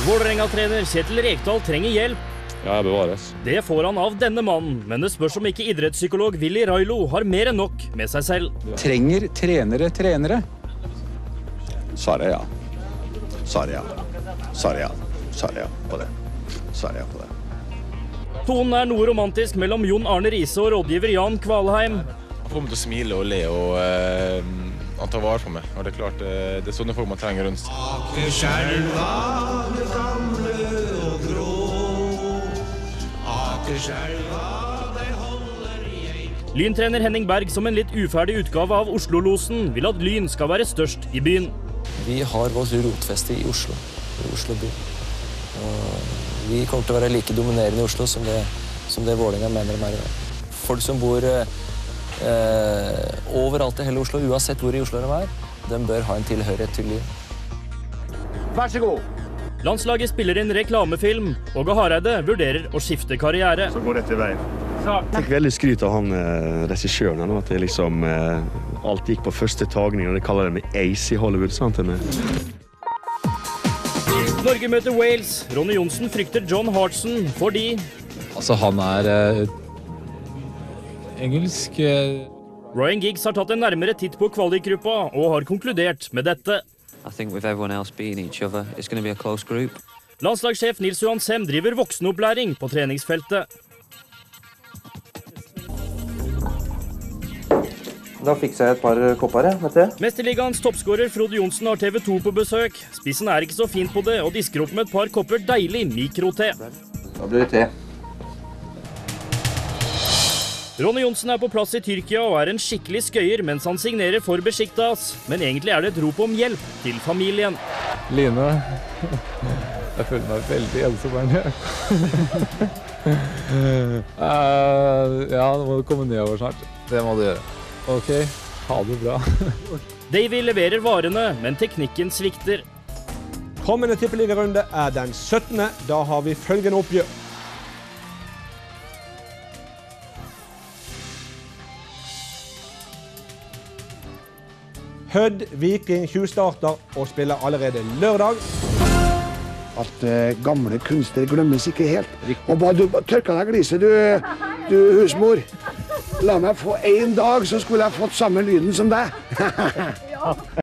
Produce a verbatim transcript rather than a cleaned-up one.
Vålerenga-trener Kjetil Rekdal trenger hjelp. Ja, jeg bevares. Det får han av denne mannen, men det spørs om ikke idrettspsykolog Willy Railo har mer enn nok med seg selv. Trenger trenere trenere? Svaret ja. Svaret ja. Svaret ja. Svaret ja på det. Svaret ja på det. Tonen er noe romantisk mellom Jon Arne Riise og rådgiver Jan Kvalheim. Han får meg til å smile og le, og eh, han tar vare på meg. Og det er klart, eh, det er sånne folk man trenger rundt. Aker skjelva, det gamle og grå. Aker skjelva, det holder jeg. Lyntrener Henning Berg, som en litt uferdig utgave av Oslo-losen, vil at Lyn skal være størst i byen. Vi har vårt rotfeste i Oslo, i Oslo by. Og vi kommer til å være like dominerende i Oslo som det, som det Vålerenga mener de er i dag. Folk som bor eh, overalt i hele Oslo, uansett hvor i Oslo de er, de bør ha en tilhørighet til Lyn. Vær så god. Landslaget spiller inn reklamefilm, og Hareide vurderer å skifte karriere. Så går dette veien. Jeg fikk veldig skryt av han eh, regissøren, at det liksom eh, alt gikk på første tagning, og det kaller det med ace i Hollywood, sant det med? Norge møter Wales. Ronny Johnsen frykter John Hartson fordi... Altså, han er eh, engelsk... Eh. Ryan Giggs har tatt en nærmere titt på kvalikgruppa og har konkludert med dette. I think with everyone else beating each other, it's going to be a close group. Landslagssjef Nils Johan Sem driver voksenopplæring på treningsfeltet. Da fikser jeg et par kopper, vet du. Mesterligaens toppskårer Frode Johnsen har T V to på besøk. Spissen er ikke så fint på det, og disker opp med et par kopper deilig mikro-te. Da blir det te. Ronny Johnsen er på plass i Tyrkia og er en skikkelig skøyer mens han signerer for Besiktas. Men egentlig er det et rop om hjelp til familien. Line, jeg føler meg veldig ensom her nede. uh, ja, nå må du komme nedover snart. Det må du gjøre. Ok, ha det bra. Davy leverer varene, men teknikken svikter. Kommende tippeligarunde er den syttende. Da har vi følgende oppgjør. Hødd Viking tjuvstarter og spiller allerede lørdag. At uh, gamle kunster glemmes ikke helt. Og bare du tørka deg glise, du, du husmor. La meg få en dag, så skulle jeg fått samme lyden som deg.